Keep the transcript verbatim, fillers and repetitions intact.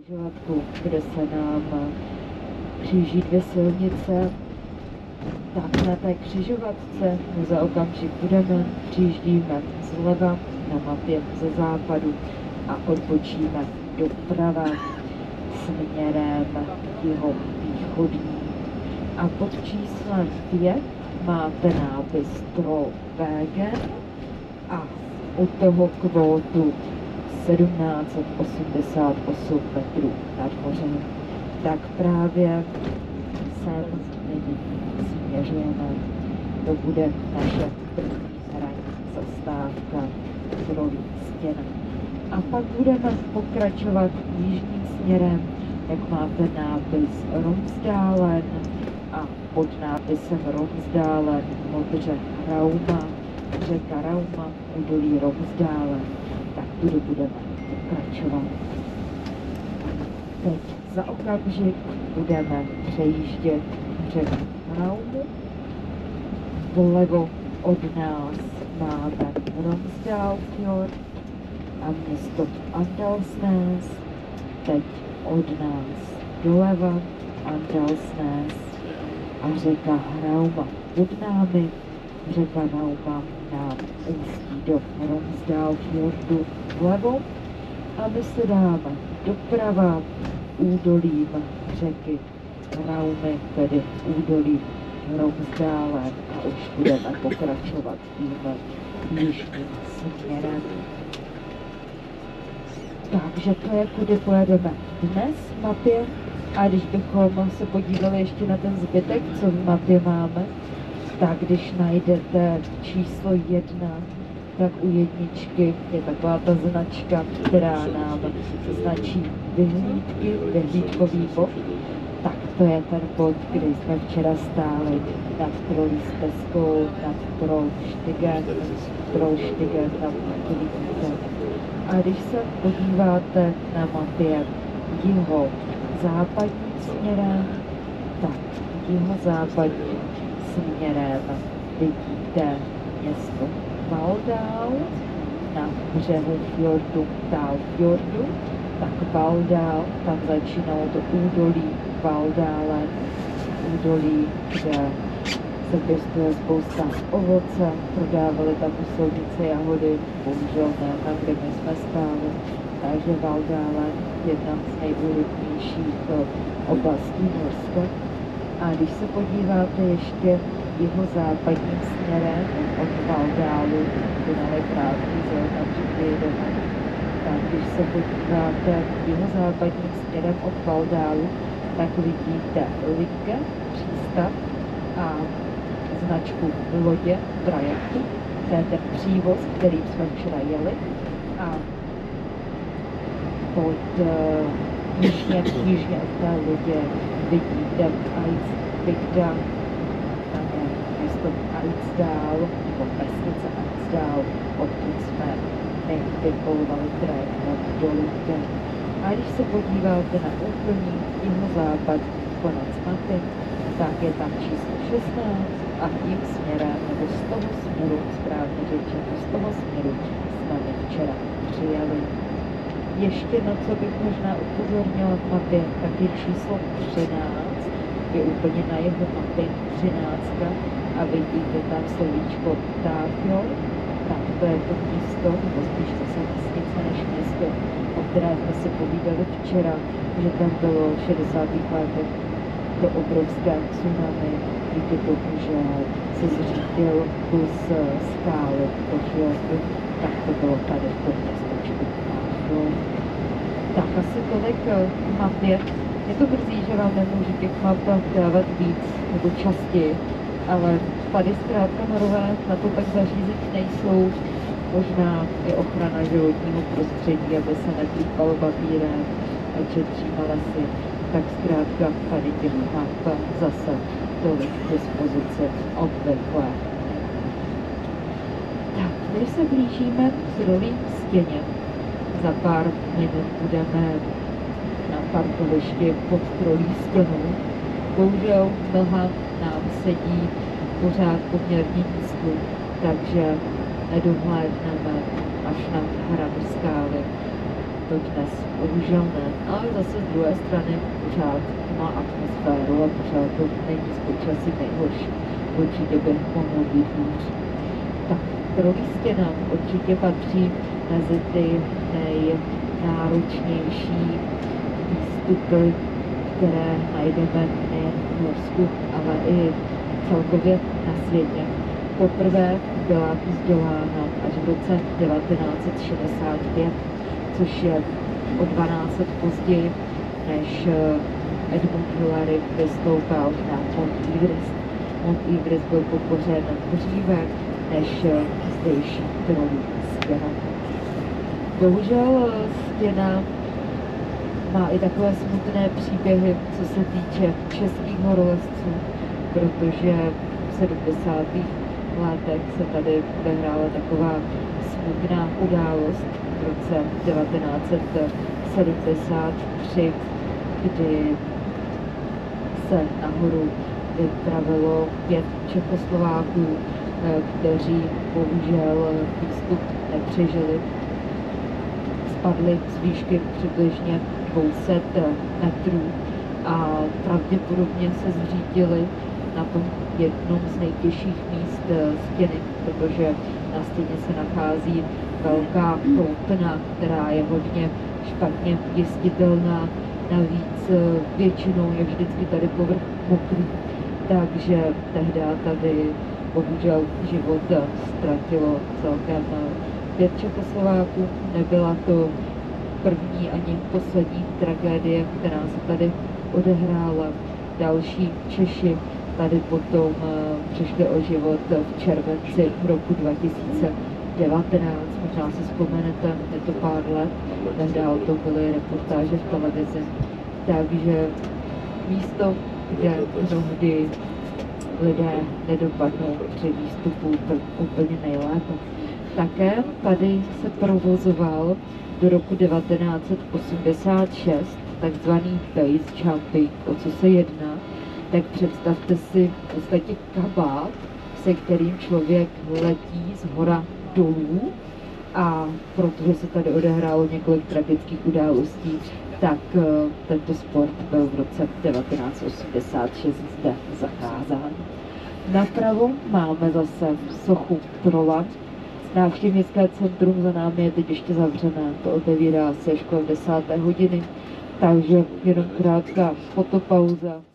křižovatku, kde se nám kříží dvě silnice, tak na té křižovatce za okamžik budeme, přijíždíme zleva na mapě ze západu a odbočíme doprava směrem k jihovýchodní. A pod číslem pět máte nápis Trollwegen a u toho kvótu sedmnáct set osmdesát osm metrů nad mořem. Tak právě sem nyní směřujeme. To bude naše první hraní zastávka Trolí stěna. A pak budeme pokračovat jižním směrem, jak máte nápis Romsdalen a pod nápisem Romsdalen modře Rauma, řeka Rauma, údolí Romsdalen. Tak tudy budeme pokračovat. Teď za okamžik budeme přejíždět řeku Raumu. Vlevo od nás máme Romsdalfjord a město Andalsnes. Teď od nás doleva Andalsnes a řeka Rauma pod námi. Řeka Rauma nám ústí do Romsdalfjordu vlevo a my se dáme doprava údolím řeky Raumy, tedy údolím Romsdalen, a už budeme pokračovat tím jižním směrem. Takže to je, kudy pojedeme dnes v mapě. A když bychom se podívali ještě na ten zbytek, co v mapě máme, tak když najdete číslo jedna, tak u jedničky je taková ta značka, která nám značí vyhlídky, vyhlídkový bod. Tak to je ten bod, kde jsme včera stáli nad Trolí stezkou, nad Trollstigen, Trollstigen tam vidíte. A když se podíváte na mapě jiho západním směrem, tak jiho západním směrem vidíte město Valdál na břehu fjordu Talfjordu, tak Valdál, tam začínalo to údolí Valdále, údolí, kde se pěstuje spousta ovoce, prodávali tam u silnice jahody, bohužel ne tam, kde my jsme stáli, takže Valdále je jedna z nejúrodnějších oblastí Norska. A když se podíváte ještě jihozápadním směrem od Valdálu, tunel je krátký, že tam vždy jedeme, tak když se podíváte jihozápadním směrem od Valdálu, tak vidíte Ligge, přístav a značku lodě, trajektu, to je ten přívoz, kterým jsme včera jeli. A pod uh, jižně, jižně od té lodě vidíte Eidsbygda, tam je město Eidsdal, nebo vesnice Eidsdal, odkud jsme my vypolovali trajekt do Ligge. A když se podíváte na úplný jihozápad konec mapy, tak je tam číslo šestnáct a tím směrem, nebo z toho směru, správně řečeno, z toho směru jsme my včera přijeli. Ještě na co bych možná upozornila v mapě, tak je číslo třináct, je úplně na jeho mapě třináct a vidíte tam slovíčko Tafjord, tak to je to místo, nebo spíš to se vesnice než město, o které jsme si povídali včera, že tam bylo v šedesátých letech to obrovské tsunami, díky tomu, že se zřídil kus skály po fjordu, tak to bylo tady v tom městečku. Tak asi tolik k mapě. Je to mrzí, že vám nemůžu těch map dávat víc nebo častěji, ale tady zkrátka norové na to tak zařízení nejsou. Možná i ochrana životního prostředí, aby se neplýtvalo papírem a četříme lesy, tak zkrátka tady těch map zase tolik k dispozici obvykle. Tak, když se blížíme k Trolí stěně, za pár minut budeme na parkovišti pod Trolí stěnou. Bohužel mlha nám sedí pořád poměrně nízko, takže nedohlédneme až na hranu skály. to dnes bohužel ne, ale zase z druhé strany pořád má atmosféru a pořád to není z počasí nejhorší. Určitě by mohlo být hůř. Tak Trolí stěna určitě patří mezi ty nejnáročnější výstupy, které najdeme nejen v Norsku, ale i celkově na světě. Poprvé byla zdělána až v roce devatenáct set šedesát pět, což je o dvanáct let později, než Edmund Hillary vystoupal na Mount Everest. Mount Everest byl podpořen dříve než zdejší Trolí stěna. Bohužel stěna má i takové smutné příběhy, co se týče českých horolezců, protože v sedmdesátých letech se tady odehrála taková smutná událost v roce devatenáct set sedmdesát tři, kdy se nahoru vypravilo pět Čechoslováků, kteří bohužel výstup nepřežili. Spadli z výšky přibližně dvě stě metrů a pravděpodobně se zřítili na tom jednom z nejtěžších míst stěny, protože na stěně se nachází velká kloupna, která je hodně špatně jistitelná. Navíc většinou je vždycky tady povrch mokrý, takže tehdy tady bohužel život ztratilo celkem pět Čechoslováků. Nebyla to první ani poslední tragédie, která se tady odehrála. Další Češi tady potom přišli o život v červenci roku dva tisíce devatenáct. Možná si vzpomenete, je to pár let, tehdy o tom byly reportáže v televizi. Takže místo, kde mnohdy lidé nedopadnou při výstupu úplně nejlépe. Také tady se provozoval do roku devatenáct set osmdesát šest takzvaný base jumping. O co se jedná? Tak představte si v podstatě kabát, se kterým člověk letí z hora dolů, a protože se tady odehrálo několik tragických událostí, tak uh, tento sport byl v roce devatenáct set osmdesát šest zde zakázán. Napravo máme zase sochu Trola. Návštěvnické centrum za námi je teď ještě zavřené, to otevírá se až kolem desáté hodiny, takže jenom krátká fotopauza.